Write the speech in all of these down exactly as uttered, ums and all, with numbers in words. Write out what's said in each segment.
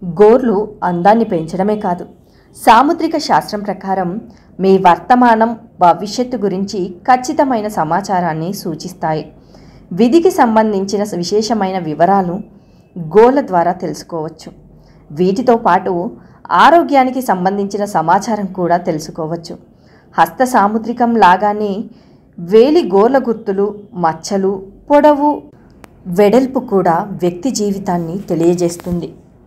గోర్లు అందాన్ని పెంచడమే కాదు, సాముద్రిక శాస్త్రం ప్రకారం మీ వర్తమానం భవిష్యత్తు గురించి ఖచ్చితమైన సమాచారాన్ని సూచిస్తాయి. విధికి సంబంధించిన విశేషమైన వివరాలు గోళ్ళ ద్వారా తెలుసుకోవచ్చు. వీటితో పాటు ఆరోగ్యానికి సంబంధించిన సమాచారం కూడా తెలుసుకోవచ్చు. హస్త సాముద్రికం లాగానే వేలి గోర్ల గుర్తులు, మచ్చలు, పొడవు, వెడల్పు కూడా వ్యక్తి జీవితాన్ని తెలియజేస్తుంది.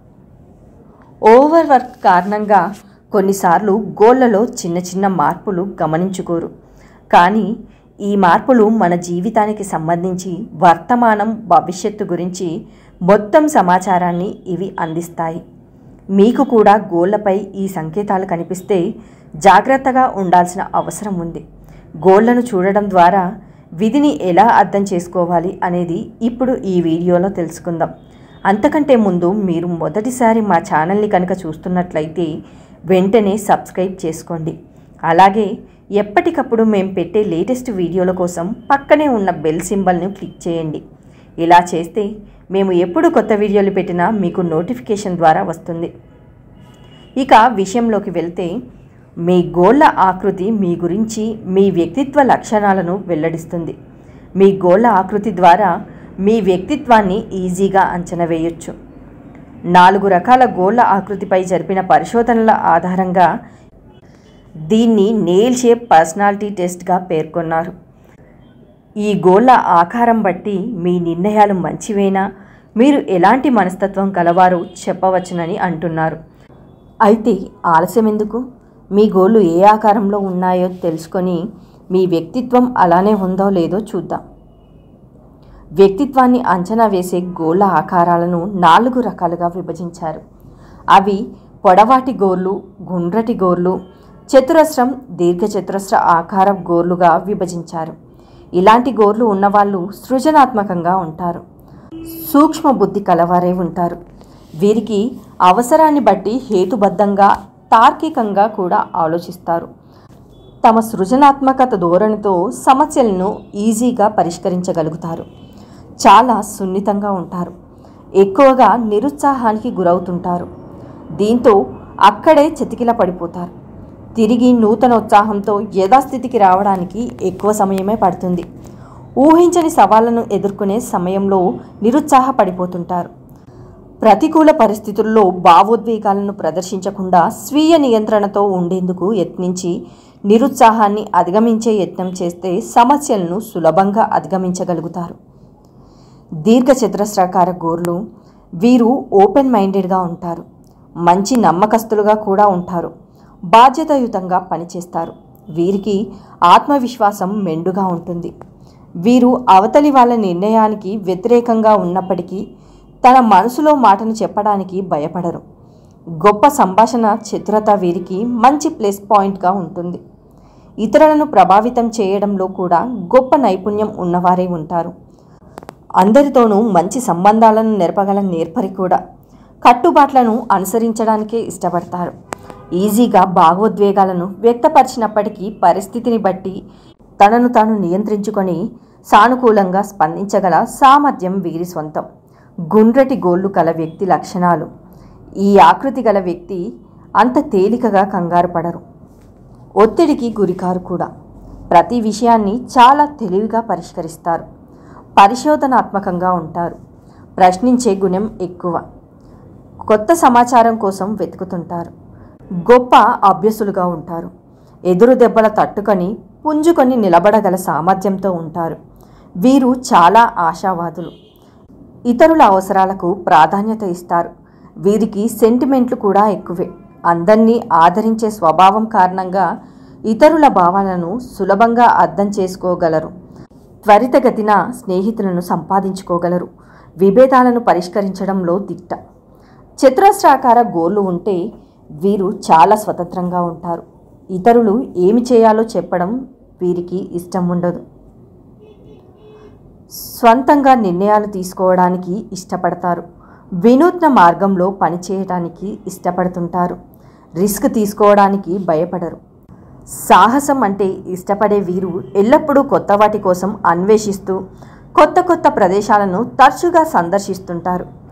ఓవర్ వర్క్ కారణంగా కొన్నిసార్లు గోళ్ళలో చిన్న చిన్న మార్పులు గమనించుకోరు. కానీ ఈ మార్పులు మన జీవితానికి సంబంధించి వర్తమానం భవిష్యత్తు గురించి మొత్తం సమాచారాన్ని ఇవి అందిస్తాయి. మీకు కూడా గోళ్ళపై ఈ సంకేతాలు కనిపిస్తే జాగ్రత్తగా ఉండాల్సిన అవసరం ఉంది. గోళ్ళను చూడడం ద్వారా విధిని ఎలా అర్థం చేసుకోవాలి అనేది ఇప్పుడు ఈ వీడియోలో తెలుసుకుందాం. అంతకంటే ముందు మీరు మొదటిసారి మా ఛానల్ని కనుక చూస్తున్నట్లయితే వెంటనే సబ్స్క్రైబ్ చేసుకోండి. అలాగే ఎప్పటికప్పుడు మేము పెట్టే లేటెస్ట్ వీడియోల కోసం పక్కనే ఉన్న బెల్ సింబల్ను క్లిక్ చేయండి. ఇలా చేస్తే మేము ఎప్పుడు కొత్త వీడియోలు పెట్టినా మీకు నోటిఫికేషన్ ద్వారా వస్తుంది. ఇక విషయంలోకి వెళ్తే, మీ గోళ్ళ ఆకృతి మీ గురించి, మీ వ్యక్తిత్వ లక్షణాలను వెల్లడిస్తుంది. మీ గోళ్ళ ఆకృతి ద్వారా మీ వ్యక్తిత్వాన్ని ఈజీగా అంచనా వేయొచ్చు. నాలుగు రకాల గోళ్ళ ఆకృతిపై జరిపిన పరిశోధనల ఆధారంగా దీన్ని నెయిల్ షేప్ పర్సనాలిటీ టెస్ట్గా పేర్కొన్నారు. ఈ గోళ్ళ ఆకారం బట్టి మీ నిర్ణయాలు మంచివేనా, మీరు ఎలాంటి మనస్తత్వం కలవారో చెప్పవచ్చునని అంటున్నారు. అయితే ఆలస్యం ఎందుకు? మీ గోళ్ళు ఏ ఆకారంలో ఉన్నాయో తెలుసుకొని మీ వ్యక్తిత్వం అలానే ఉందో లేదో చూద్దాం. వ్యక్తిత్వాన్ని అంచనా వేసే గోళ్ళ ఆకారాలను నాలుగు రకాలుగా విభజించారు. అవి పొడవాటి గోర్లు, గుండ్రటి గోర్లు, చతురస్రం, దీర్ఘచతురస్ర ఆకార గోర్లుగా విభజించారు. ఇలాంటి గోర్లు ఉన్నవాళ్ళు సృజనాత్మకంగా ఉంటారు, సూక్ష్మ బుద్ధి కలవారే ఉంటారు. వీరికి అవసరాన్ని బట్టి హేతుబద్ధంగా, తార్కికంగా కూడా ఆలోచిస్తారు. తమ సృజనాత్మకత ధోరణితో సమస్యలను ఈజీగా పరిష్కరించగలుగుతారు. చాలా సున్నితంగా ఉంటారు. ఎక్కువగా నిరుత్సాహానికి గురవుతుంటారు. దీంతో అక్కడే చతికిల పడిపోతారు. తిరిగి నూతన ఉత్సాహంతో యథాస్థితికి రావడానికి ఎక్కువ సమయమే పడుతుంది. ఊహించని సవాళ్లను ఎదుర్కొనే సమయంలో నిరుత్సాహపడిపోతుంటారు. ప్రతికూల పరిస్థితుల్లో భావోద్వేగాలను ప్రదర్శించకుండా స్వీయ నియంత్రణతో ఉండేందుకు యత్నించి నిరుత్సాహాన్ని అధిగమించే యత్నం చేస్తే సమస్యలను సులభంగా అధిగమించగలుగుతారు. దీర్ఘచతురస్రాకార గోర్లు, వీరు ఓపెన్ మైండెడ్గా ఉంటారు. మంచి నమ్మకస్తులుగా కూడా ఉంటారు. బాధ్యతాయుతంగా పనిచేస్తారు. వీరికి ఆత్మవిశ్వాసం మెండుగా ఉంటుంది. వీరు అవతలి వాళ్ళ నిర్ణయానికి వ్యతిరేకంగా ఉన్నప్పటికీ తన మనసులో మాటను చెప్పడానికి భయపడరు. గొప్ప సంభాషణ చతురత వీరికి మంచి ప్లస్ పాయింట్గా ఉంటుంది. ఇతరులను ప్రభావితం చేయడంలో కూడా గొప్ప నైపుణ్యం ఉన్నవారే ఉంటారు. అందరితోనూ మంచి సంబంధాలను నెరపగల నేర్పరి కూడా. కట్టుబాట్లను అనుసరించడానికే ఇష్టపడతారు. ఈజీగా భావోద్వేగాలను వ్యక్తపరిచినప్పటికీ పరిస్థితిని బట్టి తనను తాను నియంత్రించుకొని సానుకూలంగా స్పందించగల సామర్థ్యం వీరి సొంతం. గుండ్రటి గోళ్ళు కల వ్యక్తి లక్షణాలు. ఈ ఆకృతి గల వ్యక్తి అంత తేలికగా కంగారు పడరు. ఒత్తిడికి గురికారు కూడా. ప్రతి విషయాన్ని చాలా తెలివిగా పరిష్కరిస్తారు. పరిశోధనాత్మకంగా ఉంటారు. ప్రశ్నించే గుణం ఎక్కువ. కొత్త సమాచారం కోసం వెతుకుతుంటారు. గొప్ప అభ్యసులుగా ఉంటారు. ఎదురు దెబ్బల తట్టుకొని పుంజుకొని నిలబడగల సామర్థ్యంతో ఉంటారు. వీరు చాలా ఆశావాదులు. ఇతరుల అవసరాలకు ప్రాధాన్యత ఇస్తారు. వీరికి సెంటిమెంట్లు కూడా ఎక్కువే. అందరినీ ఆదరించే స్వభావం కారణంగా ఇతరుల భావాలను సులభంగా అర్థం చేసుకోగలరు. త్వరితగతిన స్నేహితులను సంపాదించుకోగలరు. విభేదాలను పరిష్కరించడంలో దిట్ట. చతురస్రాకార గోర్లు ఉంటే వీరు చాలా స్వతంత్రంగా ఉంటారు. ఇతరులు ఏమి చేయాలో చెప్పడం వీరికి ఇష్టం ఉండదు. స్వంతంగా నిర్ణయాలు తీసుకోవడానికి ఇష్టపడతారు. వినూత్న మార్గంలో పనిచేయడానికి ఇష్టపడుతుంటారు. రిస్క్ తీసుకోవడానికి భయపడరు. సాహసం అంటే ఇష్టపడే వీరు ఎల్లప్పుడూ కొత్త వాటి కోసం అన్వేషిస్తూ కొత్త కొత్త ప్రదేశాలను తరచుగా సందర్శిస్తుంటారు.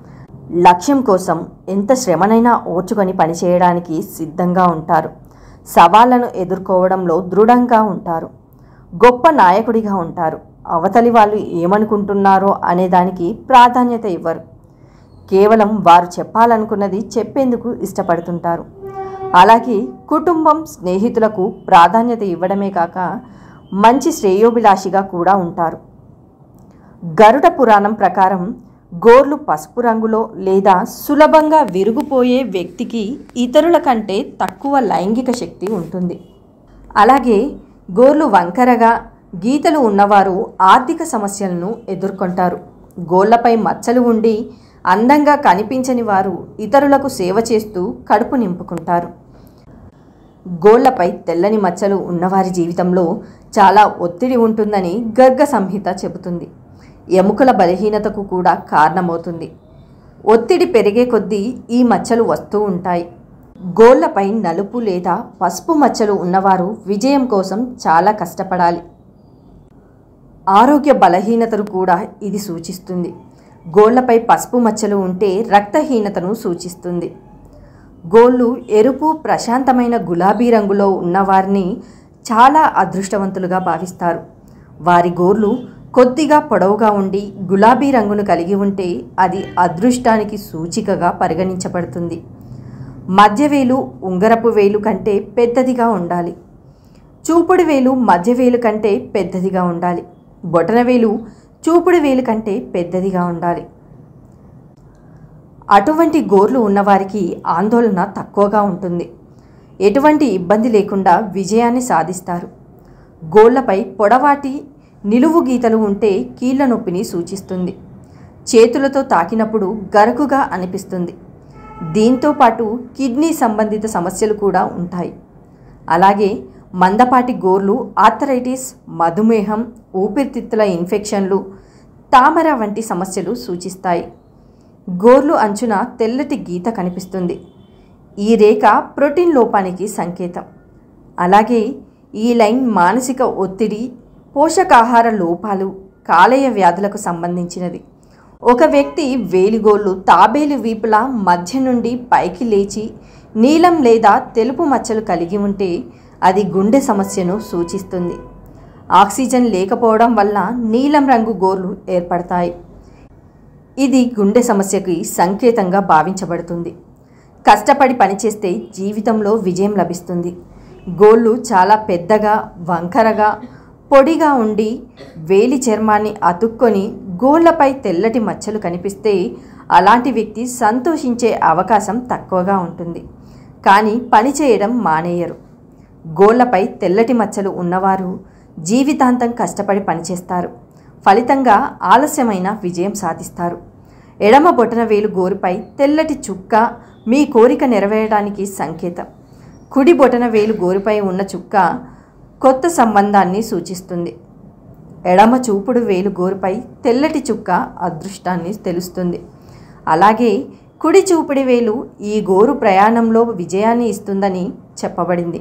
లక్ష్యం కోసం ఎంత శ్రమనైనా ఓర్చుకొని పనిచేయడానికి సిద్ధంగా ఉంటారు. సవాళ్లను ఎదుర్కోవడంలో దృఢంగా ఉంటారు. గొప్ప నాయకుడిగా ఉంటారు. అవతలి వాళ్ళు ఏమనుకుంటున్నారో అనేదానికి ప్రాధాన్యత ఇవ్వరు. కేవలం వారు చెప్పాలనుకున్నది చెప్పేందుకు ఇష్టపడుతుంటారు. అలాగే కుటుంబం, స్నేహితులకు ప్రాధాన్యత ఇవ్వడమే కాక మంచి శ్రేయోభిలాషిగా కూడా ఉంటారు. గరుడ పురాణం ప్రకారం గోర్లు పసుపు రంగులో లేదా సులభంగా విరిగిపోయే వ్యక్తికి ఇతరుల కంటే తక్కువ లైంగిక శక్తి ఉంటుంది. అలాగే గోర్లు వంకరగా గీతలు ఉన్నవారు ఆర్థిక సమస్యలను ఎదుర్కొంటారు. గోళ్లపై మచ్చలు ఉండి అందంగా కనిపించని వారు ఇతరులకు సేవ చేస్తూ కడుపు నింపుకుంటారు. గోళ్లపై తెల్లని మచ్చలు ఉన్నవారి జీవితంలో చాలా ఒత్తిడి ఉంటుందని గర్గ సంహిత చెబుతుంది. ఎముకల బలహీనతకు కూడా కారణమవుతుంది. ఒత్తిడి పెరిగే కొద్దీ ఈ మచ్చలు వస్తూ ఉంటాయి. గోళ్లపై నలుపు లేదా పసుపు మచ్చలు ఉన్నవారు విజయం కోసం చాలా కష్టపడాలి. ఆరోగ్య బలహీనతను కూడా ఇది సూచిస్తుంది. గోళ్లపై పసుపు మచ్చలు ఉంటే రక్తహీనతను సూచిస్తుంది. గోళ్ళు ఎరుపు, ప్రశాంతమైన గులాబీ రంగులో ఉన్నవారిని చాలా అదృష్టవంతులుగా భావిస్తారు. వారి గోర్లు కొద్దిగా పొడవుగా ఉండి గులాబీ రంగును కలిగి ఉంటే అది అదృష్టానికి సూచికగా పరిగణించబడుతుంది. మధ్యవేలు ఉంగరపు వేలు కంటే పెద్దదిగా ఉండాలి. చూపుడు వేలు మధ్యవేలు కంటే పెద్దదిగా ఉండాలి. బొటనవేలు చూపుడు వేలు కంటే పెద్దదిగా ఉండాలి. అటువంటి గోర్లు ఉన్నవారికి ఆందోళన తక్కువగా ఉంటుంది. ఎటువంటి ఇబ్బంది లేకుండా విజయాన్ని సాధిస్తారు. గోళ్లపై పొడవాటి నిలువు గీతలు ఉంటే కీళ్ల నొప్పిని సూచిస్తుంది. చేతులతో తాకినప్పుడు గరుకుగా అనిపిస్తుంది. దీంతో పాటు కిడ్నీ సంబంధిత సమస్యలు కూడా ఉంటాయి. అలాగే మందపాటి గోర్లు ఆర్థరైటిస్, మధుమేహం, ఊపిరితిత్తుల ఇన్ఫెక్షన్లు, తామర వంటి సమస్యలు సూచిస్తాయి. గోర్లు అంచున తెల్లటి గీత కనిపిస్తుంది. ఈ రేఖ ప్రోటీన్ లోపానికి సంకేతం. అలాగే ఈ లైన్ మానసిక ఒత్తిడి, పోషకాహార లోపాలు, కాలేయ వ్యాధులకు సంబంధించినది. ఒక వ్యక్తి వేలిగోళ్ళు తాబేలు వీపుల మధ్య నుండి పైకి లేచి నీలం లేదా తెలుపు మచ్చలు కలిగి ఉంటే అది గుండె సమస్యను సూచిస్తుంది. ఆక్సిజన్ లేకపోవడం వల్ల నీలం రంగు గోర్లు ఏర్పడతాయి. ఇది గుండె సమస్యకి సంకేతంగా భావించబడుతుంది. కష్టపడి పనిచేస్తే జీవితంలో విజయం లభిస్తుంది. గోళ్ళు చాలా పెద్దగా, వంకరగా, పొడిగా ఉండి వేలి చర్మాన్ని అతుక్కొని గోళ్లపై తెల్లటి మచ్చలు కనిపిస్తే అలాంటి వ్యక్తి సంతోషించే అవకాశం తక్కువగా ఉంటుంది. కానీ పని చేయడం మానేయరు. గోళ్లపై తెల్లటి మచ్చలు ఉన్నవారు జీవితాంతం కష్టపడి పనిచేస్తారు. ఫలితంగా ఆలస్యమైన విజయం సాధిస్తారు. ఎడమ బొటనవేలు గోరుపై తెల్లటి చుక్క మీ కోరిక నెరవేరడానికి సంకేతం. కుడి బొటనవేలు గోరుపై ఉన్న చుక్క కొత్త సంబంధాన్ని సూచిస్తుంది. ఎడమ చూపుడు వేలు గోరుపై తెల్లటి చుక్క అదృష్టాన్ని తెలుస్తుంది. అలాగే కుడి చూపుడి వేలు ఈ గోరు ప్రయాణంలో విజయాన్ని ఇస్తుందని చెప్పబడింది.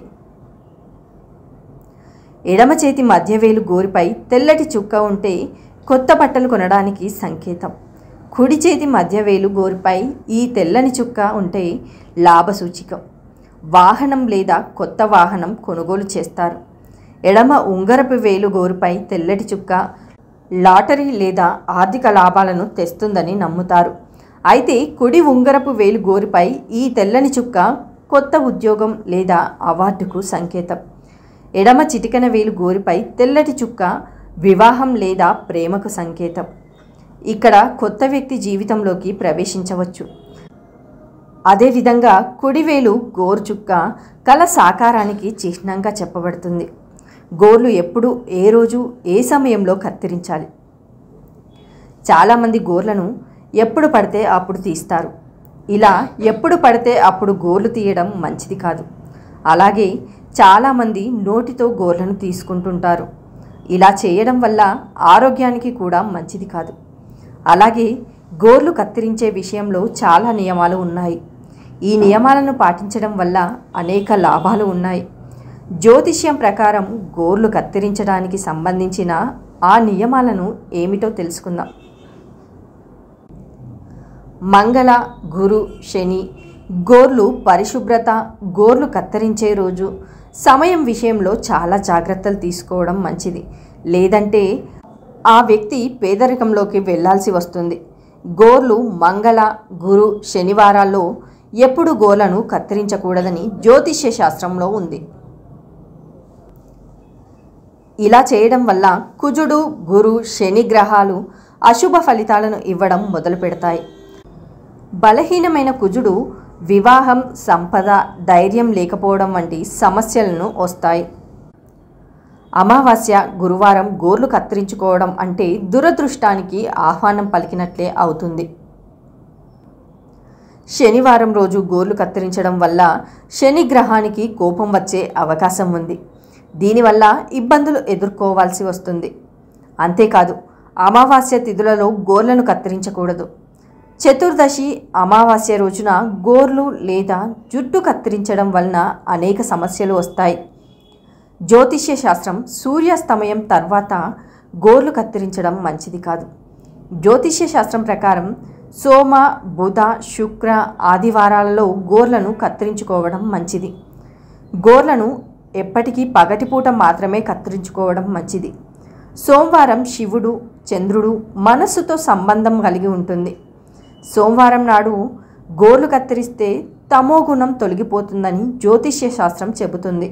ఎడమ చేతి మధ్యవేలు గోరుపై తెల్లటి చుక్క ఉంటే కొత్త బట్టలు కొనడానికి సంకేతం. కుడి చేతి మధ్యవేలు గోరుపై ఈ తెల్లని చుక్క ఉంటే లాభసూచికం. వాహనం లేదా కొత్త వాహనం కొనుగోలు చేస్తారు. ఎడమ ఉంగరపు వేలు గోరుపై తెల్లటి చుక్క లాటరీ లేదా ఆర్థిక లాభాలను తెస్తుందని నమ్ముతారు. అయితే కుడి ఉంగరపు వేలు గోరుపై ఈ తెల్లని చుక్క కొత్త ఉద్యోగం లేదా అవార్డుకు సంకేతం. ఎడమ చిటికెన వేలు గోరుపై తెల్లటి చుక్క వివాహం లేదా ప్రేమకు సంకేతం. ఇక్కడ కొత్త వ్యక్తి జీవితంలోకి ప్రవేశించవచ్చు. అదేవిధంగా కుడివేలు గోరు చుక్క కల సాకారానికి చిహ్నంగా చెప్పబడుతుంది. గోర్లు ఎప్పుడు, ఏ రోజు, ఏ సమయంలో కత్తిరించాలి? చాలామంది గోర్లను ఎప్పుడు పడితే అప్పుడు తీస్తారు. ఇలా ఎప్పుడు పడితే అప్పుడు గోర్లు తీయడం మంచిది కాదు. అలాగే చాలామంది నోటితో గోర్లను తీసుకుంటుంటారు. ఇలా చేయడం వల్ల ఆరోగ్యానికి కూడా మంచిది కాదు. అలాగే గోర్లు కత్తిరించే విషయంలో చాలా నియమాలు ఉన్నాయి. ఈ నియమాలను పాటించడం వల్ల అనేక లాభాలు ఉన్నాయి. జ్యోతిష్యం ప్రకారం గోర్లు కత్తిరించడానికి సంబంధించిన ఆ నియమాలను ఏమిటో తెలుసుకుందాం. మంగళ, గురు, శని, గోర్లు పరిశుభ్రత, గోర్లు కత్తిరించే రోజు. సమయం విషయంలో చాలా జాగ్రత్తలు తీసుకోవడం మంచిది, లేదంటే ఆ వ్యక్తి పేదరికంలోకి వెళ్ళాల్సి వస్తుంది. గోర్లు మంగళ, గురు, శనివారాల్లో ఎప్పుడు గోర్లను కత్తిరించకూడదని జ్యోతిష్య శాస్త్రంలో ఉంది. ఇలా చేయడం వల్ల కుజుడు, గురు, శని గ్రహాలు అశుభ ఫలితాలను ఇవ్వడం మొదలు పెడతాయి. బలహీనమైన కుజుడు వివాహం, సంపద, ధైర్యం లేకపోవడం వంటి సమస్యలను వస్తాయి. అమావాస్య, గురువారం గోర్లు కత్తిరించుకోవడం అంటే దురదృష్టానికి ఆహ్వానం పలికినట్లే అవుతుంది. శనివారం రోజు గోర్లు కత్తిరించడం వల్ల శని గ్రహానికి కోపం వచ్చే అవకాశం ఉంది. దీనివల్ల ఇబ్బందులు ఎదుర్కోవాల్సి వస్తుంది. అంతేకాదు, అమావాస్య తిథులలో గోర్లను కత్తిరించకూడదు. చతుర్దశి అమావాస్య రోజున గోర్లు లేదా జుట్టు కత్తిరించడం వలన అనేక సమస్యలు వస్తాయి. జ్యోతిష్య శాస్త్రం సూర్యాస్తమయం తర్వాత గోర్లు కత్తిరించడం మంచిది కాదు. జ్యోతిష్య శాస్త్రం ప్రకారం సోమ, బుధ, శుక్ర, ఆదివారాలలో గోర్లను కత్తిరించుకోవడం మంచిది. గోర్లను ఎప్పటికీ పగటిపూట మాత్రమే కత్తిరించుకోవడం మంచిది. సోమవారం శివుడు, చంద్రుడు మనస్సుతో సంబంధం కలిగి ఉంటుంది. సోమవారం నాడు గోర్లు కత్తిరిస్తే తమో గుణం తొలగిపోతుందని జ్యోతిష్య శాస్త్రం చెబుతుంది.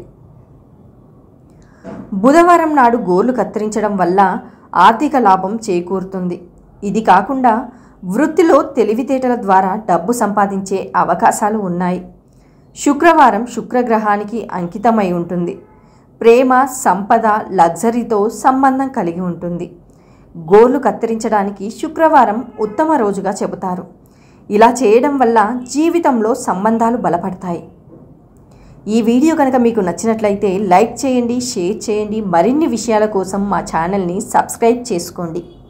బుధవారం నాడు గోర్లు కత్తిరించడం వల్ల ఆర్థిక లాభం చేకూరుతుంది. ఇది కాకుండా వృత్తిలో తెలివితేటల ద్వారా డబ్బు సంపాదించే అవకాశాలు ఉన్నాయి. శుక్రవారం శుక్రగ్రహానికి అంకితమై ఉంటుంది. ప్రేమ, సంపద, లగ్జరీతో సంబంధం కలిగి ఉంటుంది. గోర్లు కత్తిరించడానికి శుక్రవారం ఉత్తమ రోజుగా చెబుతారు. ఇలా చేయడం వల్ల జీవితంలో సంబంధాలు బలపడతాయి. ఈ వీడియో కనుక మీకు నచ్చినట్లయితే లైక్ చేయండి, షేర్ చేయండి. మరిన్ని విషయాల కోసం మా ఛానల్ని సబ్స్క్రైబ్ చేసుకోండి.